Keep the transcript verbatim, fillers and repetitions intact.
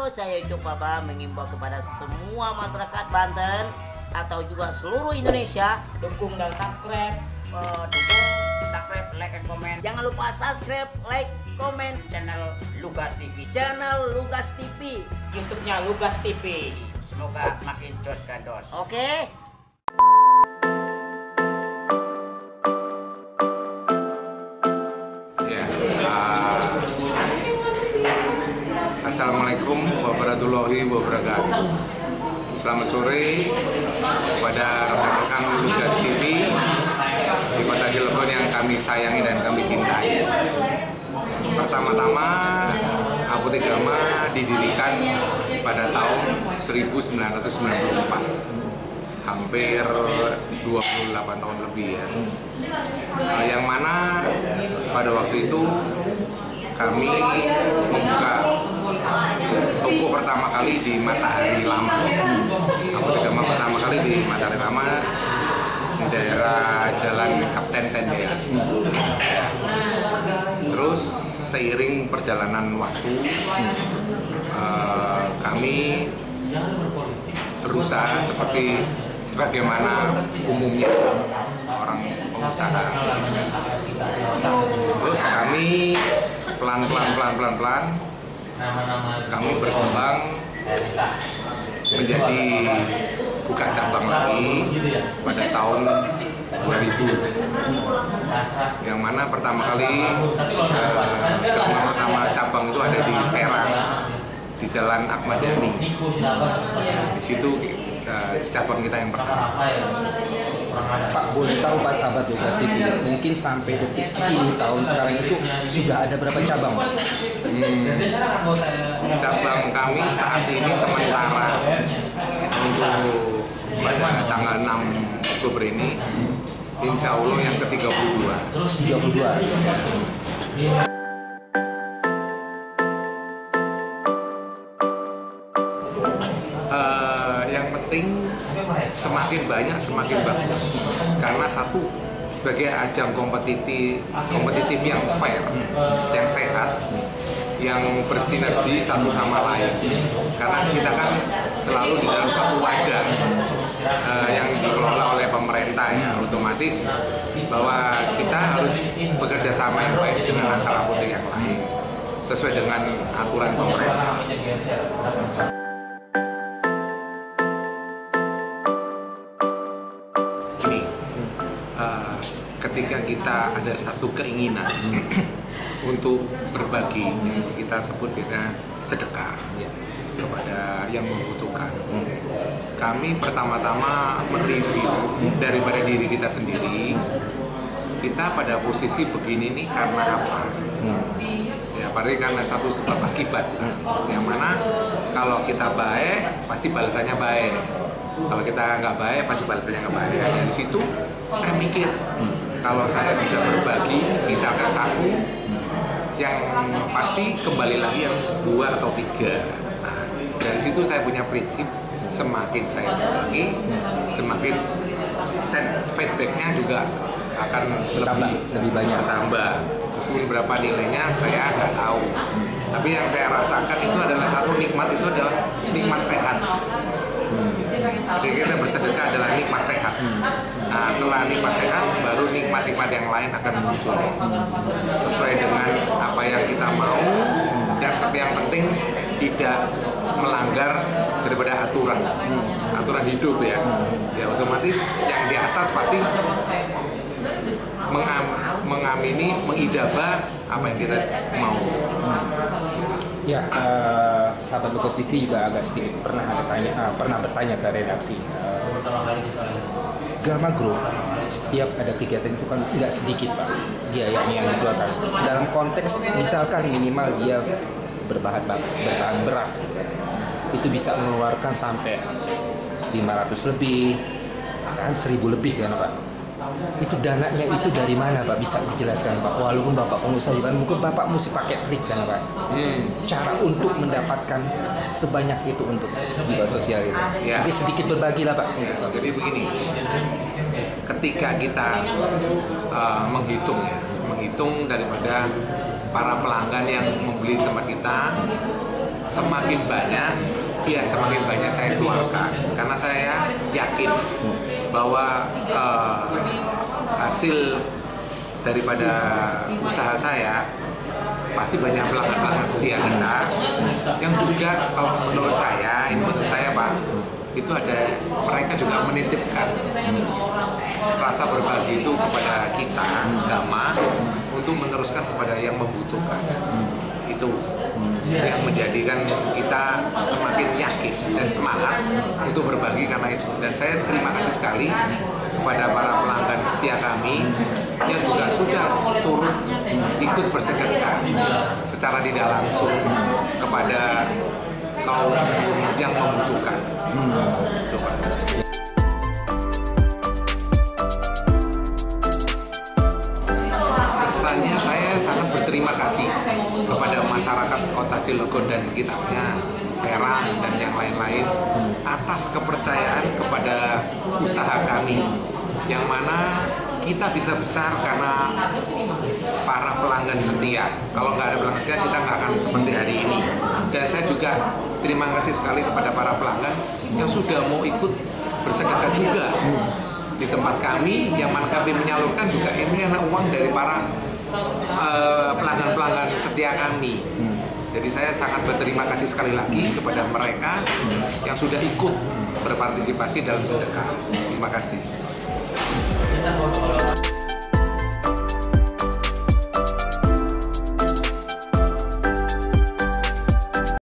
Halo, saya Ucup Baba mengimbau kepada semua masyarakat Banten atau juga seluruh Indonesia, dukung dan subscribe, uh, dukung, subscribe, like, and comment. Jangan lupa subscribe, like, comment channel Lugas T V, channel Lugas T V, YouTube-nya Lugas T V. Semoga makin jos gandos. Oke. Okay? Assalamualaikum warahmatullahi wabarakatuh. Selamat sore kepada rekan-rekan Lugas T V di Kota Cilegon yang kami sayangi dan kami cintai. Pertama-tama, Apotekama didirikan pada tahun seribu sembilan ratus sembilan puluh empat, hampir dua puluh delapan tahun lebih ya. Yang mana pada waktu itu kami membuka toko pertama kali di Matahari Lama. Apotekama pertama kali di Matahari Lama di daerah Jalan Kapten Tendean. Terus seiring perjalanan waktu, eh, kami berusaha seperti sebagaimana umumnya orang pengusaha. Terus kami pelan-pelan pelan-pelan pelan kami berkembang menjadi buka cabang lagi pada tahun dua ribu, yang mana pertama kali eh, cabang pertama cabang itu ada di Serang di Jalan Ahmad Yani. Di situ eh, cabang kita yang pertama. Pak, boleh tahu Pak sahabat Lugas T V, mungkin sampai detik ini tahun sekarang itu sudah ada berapa cabang? Hmm, cabang kami saat ini sementara untuk pada tanggal enam Oktober ini, insya Allah yang ke tiga puluh dua. tiga puluh dua. Uh, yang penting semakin banyak semakin bagus, karena satu, sebagai ajang kompetitif kompetitif yang fair, yang sehat, yang bersinergi satu sama lain. Karena kita kan selalu di dalam satu wadah uh, yang dikelola oleh pemerintah ya, otomatis bahwa kita harus bekerja sama yang baik dengan antar apotek yang lain sesuai dengan aturan pemerintah. Ini uh, ketika kita ada satu keinginan untuk berbagi, yang kita sebut biasanya sedekah kepada yang membutuhkan. Kami pertama-tama mereview daripada diri kita sendiri, kita pada posisi begini nih karena apa? Ya, padahal karena satu sebab akibat, yang mana kalau kita baik pasti balasannya baik, kalau kita nggak baik pasti balasannya nggak baik. Dari situ saya mikir, kalau saya bisa berbagi misalkan satu, yang pasti kembali lagi yang dua atau tiga. Nah, dari situ saya punya prinsip, semakin saya berbagi, semakin set feedbacknya juga akan lebih, lebih banyak bertambah. Meskipun berapa nilainya saya nggak tahu, tapi yang saya rasakan itu adalah satu nikmat, itu adalah nikmat sehat. Ketika kita bersedekah adalah nikmat sehat. Nah, setelah nikmat sehat, baru nikmat-nikmat yang lain akan muncul sesuai dengan apa yang kita mau. Yang yang penting tidak melanggar daripada aturan, aturan hidup ya. Ya otomatis yang di atas pasti mengam, mengamini, mengijabah apa yang kita mau. Ya, uh, sahabat Lugas T V juga agak sedikit pernah ada tanya, uh, pernah bertanya ke redaksi. Uh, Gama Group setiap ada kegiatan itu kan nggak sedikit Pak biayanya yang dikeluarkan. Dalam konteks misalkan minimal dia berbahan berbahan beras, gitu, itu bisa mengeluarkan sampai lima ratus lebih, bahkan seribu lebih kan Pak. Itu dananya itu dari mana Pak? Bisa dijelaskan Pak? Walaupun Bapak pengusaha juga, mungkin Bapak mesti pakai trik kan Pak? Hmm. Cara untuk mendapatkan sebanyak itu untuk jiwa sosial itu. Ya. Jadi sedikit berbagi lah Pak. Ya, jadi begini, ketika kita uh, menghitung ya, menghitung daripada para pelanggan yang membeli tempat kita, semakin banyak, ya semakin banyak saya keluarkan. Karena saya yakin bahwa uh, hasil daripada usaha saya pasti banyak pelanggan-pelanggan setia kita yang juga kalau menurut saya, ini menurut saya Pak, itu ada mereka juga menitipkan rasa berbagi itu kepada kita, Gama, untuk meneruskan kepada yang membutuhkan. Itu yang menjadikan kita semakin yakin dan semangat untuk berbagi karena itu. Dan saya terima kasih sekali kepada para pelanggan setia kami yang juga sudah turut ikut bersedekah secara tidak langsung kepada kaum yang membutuhkan. Hmm. Itu, Pak. Kesannya saya sangat berterima kasih kepada masyarakat Kota Cilegon dan sekitarnya, Serang dan yang lain-lain atas kepercayaan kepada usaha kami, yang mana kita bisa besar karena para pelanggan setia. Kalau nggak ada pelanggan setia, kita nggak akan seperti hari ini. Dan saya juga terima kasih sekali kepada para pelanggan yang sudah mau ikut bersedekah juga di tempat kami, yang mana kami menyalurkan juga ini karena uang dari para uh, pelanggan-pelanggan setia kami. Jadi saya sangat berterima kasih sekali lagi kepada mereka yang sudah ikut berpartisipasi dalam sedekah. Terima kasih.